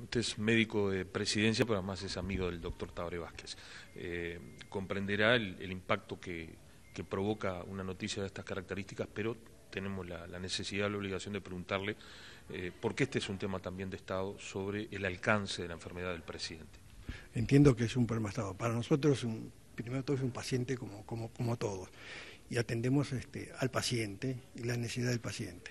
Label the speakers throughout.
Speaker 1: Usted es médico de presidencia, pero además es amigo del doctor Tabaré Vázquez. Comprenderá el impacto que provoca una noticia de estas características, pero tenemos la necesidad, la obligación de preguntarle, porque este es un tema también de Estado, sobre el alcance de la enfermedad del presidente.
Speaker 2: Entiendo que es un problema de Estado. Para nosotros, primero de todo, es un paciente como todos, y atendemos al paciente y la necesidad del paciente.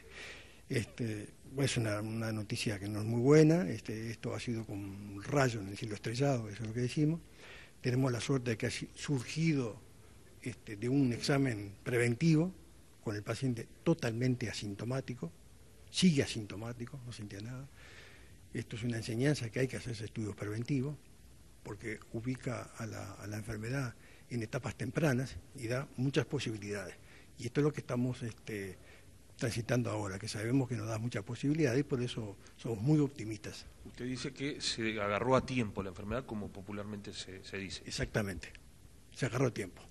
Speaker 2: Es una noticia que no es muy buena. Esto ha sido como un rayo en el cielo estrellado, eso es lo que decimos. Tenemos la suerte de que ha surgido de un examen preventivo con el paciente totalmente asintomático, sigue asintomático, no sentía nada. Esto es una enseñanza que hay que hacerse estudios preventivos, porque ubica a la enfermedad en etapas tempranas y da muchas posibilidades. Y esto es lo que estamos transitando ahora, que sabemos que nos da muchas posibilidades y por eso somos muy optimistas.
Speaker 1: Usted dice que se agarró a tiempo la enfermedad, como popularmente se dice.
Speaker 2: Exactamente, se agarró a tiempo.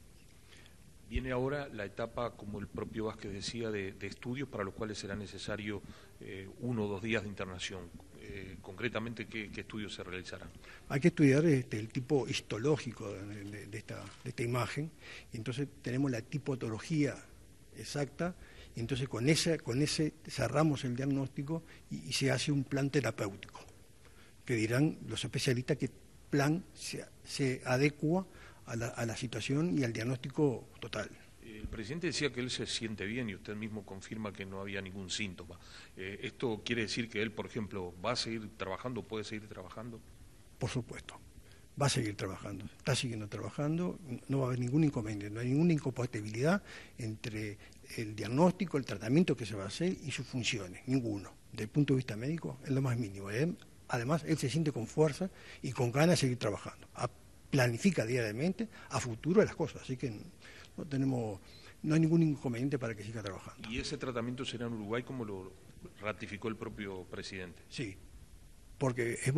Speaker 1: Viene ahora la etapa, como el propio Vázquez decía, de estudios para los cuales será necesario 1 o 2 días de internación. Concretamente, ¿qué estudios se realizarán? Hay
Speaker 2: que estudiar el tipo histológico de esta imagen, y entonces tenemos la tipología exacta, y entonces con ese cerramos el diagnóstico y se hace un plan terapéutico, que dirán los especialistas qué plan se adecua a la situación y al diagnóstico total.
Speaker 1: El presidente decía que él se siente bien y usted mismo confirma que no había ningún síntoma. ¿Esto quiere decir que él, por ejemplo, va a seguir trabajando, puede seguir trabajando?
Speaker 2: Por supuesto, va a seguir trabajando, está siguiendo trabajando, no va a haber ningún inconveniente, no hay ninguna incompatibilidad entre el diagnóstico, el tratamiento que se va a hacer y sus funciones, ninguno. Desde el punto de vista médico, es lo más mínimo. Además, él se siente con fuerza y con ganas de seguir trabajando. Planifica diariamente a futuro las cosas, así que no hay ningún inconveniente para que siga trabajando.
Speaker 1: ¿Y ese tratamiento será en Uruguay como lo ratificó el propio presidente?
Speaker 2: Sí, porque se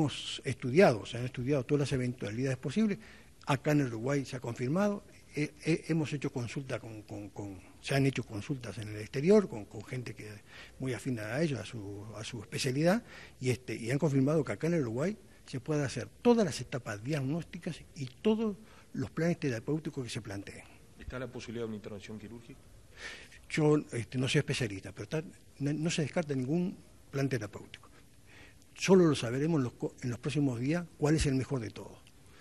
Speaker 2: han estudiado todas las eventualidades posibles. Acá en Uruguay se ha confirmado, hemos hecho consultas se han hecho consultas en el exterior con gente que es muy afín a ellos, a su especialidad, y han confirmado que acá en el Uruguay se puede hacer todas las etapas diagnósticas y todos los planes terapéuticos que se planteen.
Speaker 1: ¿Está la posibilidad de una intervención quirúrgica?
Speaker 2: Yo no soy especialista, pero no se descarta ningún plan terapéutico. Solo lo sabremos en los próximos días cuál es el mejor de todos.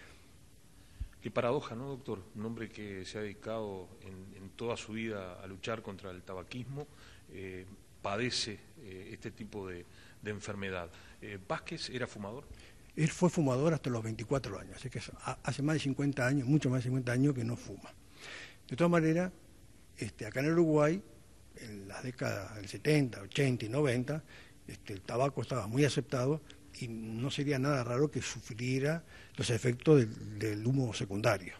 Speaker 1: Qué paradoja, ¿no, doctor? Un hombre que se ha dedicado en toda su vida a luchar contra el tabaquismo, padece este tipo de enfermedad. ¿Vázquez era fumador?
Speaker 2: Él fue fumador hasta los 24 años, así que hace más de 50 años, mucho más de 50 años que no fuma. De todas maneras, acá en Uruguay, en las décadas del 70, 80 y 90, el tabaco estaba muy aceptado y no sería nada raro que sufriera los efectos del humo secundario.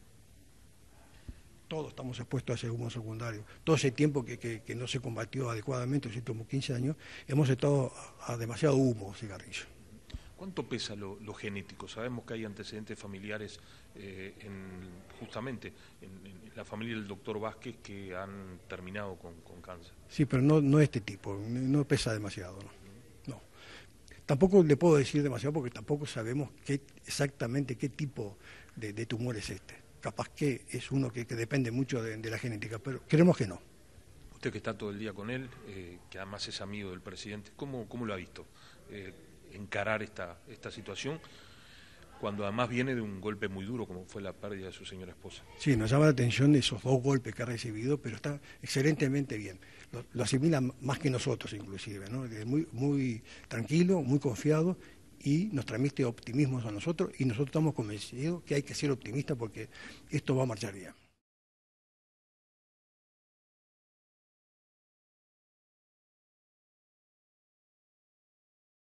Speaker 2: Todos estamos expuestos a ese humo secundario. Todo ese tiempo que no se combatió adecuadamente, los últimos 15 años, hemos estado a demasiado humo cigarrillo.
Speaker 1: ¿Cuánto pesa lo genético? Sabemos que hay antecedentes familiares justamente en la familia del doctor Vázquez que han terminado con cáncer.
Speaker 2: Sí, pero no de este tipo, no pesa demasiado, no. Tampoco le puedo decir demasiado porque tampoco sabemos exactamente qué tipo de tumor es este. Capaz que es uno que depende mucho de la genética, pero creemos que no.
Speaker 1: Usted que está todo el día con él, que además es amigo del presidente, ¿cómo lo ha visto? Encarar esta situación cuando además viene de un golpe muy duro como fue la pérdida de su señora esposa.
Speaker 2: Sí, nos llama la atención esos 2 golpes que ha recibido, pero está excelentemente bien. Lo asimila más que nosotros inclusive, ¿no? Muy tranquilo, muy confiado y nos transmite optimismo a nosotros y nosotros estamos convencidos que hay que ser optimistas porque esto va a marchar bien.